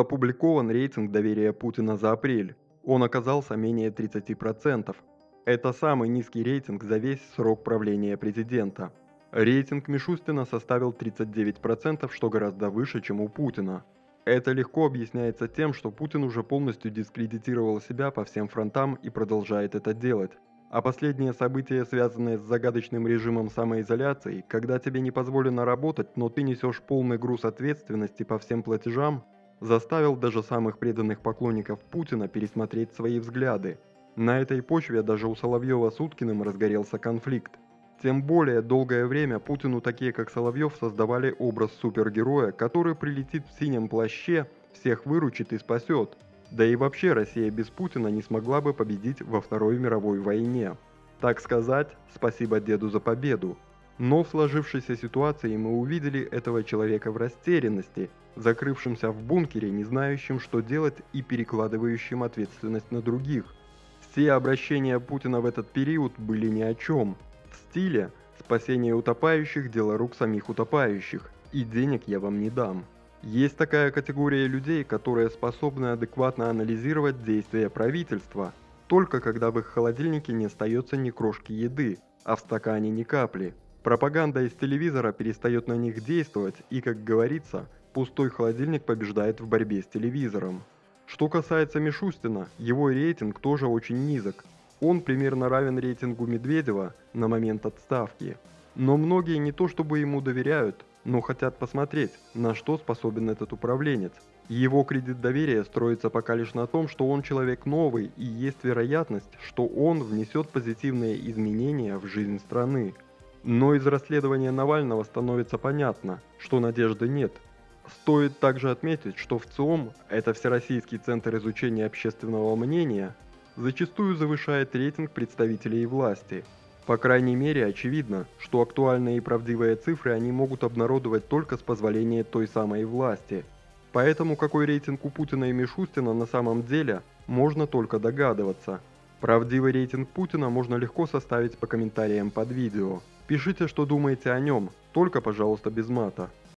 опубликован рейтинг доверия Путина за апрель. Он оказался менее 30%. Это самый низкий рейтинг за весь срок правления президента. Рейтинг Мишустина составил 39%, что гораздо выше, чем у Путина. Это легко объясняется тем, что Путин уже полностью дискредитировал себя по всем фронтам и продолжает это делать. А последние события, связанные с загадочным режимом самоизоляции, когда тебе не позволено работать, но ты несешь полный груз ответственности по всем платежам, заставил даже самых преданных поклонников Путина пересмотреть свои взгляды. На этой почве даже у Соловьева с Уткиным разгорелся конфликт. Тем более, долгое время Путину такие как Соловьев создавали образ супергероя, который прилетит в синем плаще, всех выручит и спасет. Да и вообще Россия без Путина не смогла бы победить во Второй мировой войне. Так сказать, спасибо деду за победу. Но в сложившейся ситуации мы увидели этого человека в растерянности, закрывшимся в бункере, не знающим, что делать и перекладывающим ответственность на других. Все обращения Путина в этот период были ни о чем. В стиле «спасение утопающих – дело рук самих утопающих, и денег я вам не дам». Есть такая категория людей, которые способны адекватно анализировать действия правительства, только когда в их холодильнике не остается ни крошки еды, а в стакане ни капли. Пропаганда из телевизора перестает на них действовать, и, как говорится, пустой холодильник побеждает в борьбе с телевизором. Что касается Мишустина, его рейтинг тоже очень низок. Он примерно равен рейтингу Медведева на момент отставки. Но многие не то чтобы ему доверяют, но хотят посмотреть, на что способен этот управленец. Его кредит доверия строится пока лишь на том, что он человек новый, и есть вероятность, что он внесет позитивные изменения в жизнь страны. Но из расследования Навального становится понятно, что надежды нет. Стоит также отметить, что ВЦИОМ, это Всероссийский центр изучения общественного мнения, зачастую завышает рейтинг представителей власти. По крайней мере, очевидно, что актуальные и правдивые цифры они могут обнародовать только с позволения той самой власти. Поэтому какой рейтинг у Путина и Мишустина на самом деле, можно только догадываться. Правдивый рейтинг Путина можно легко составить по комментариям под видео. Пишите, что думаете о нем, только, пожалуйста, без мата.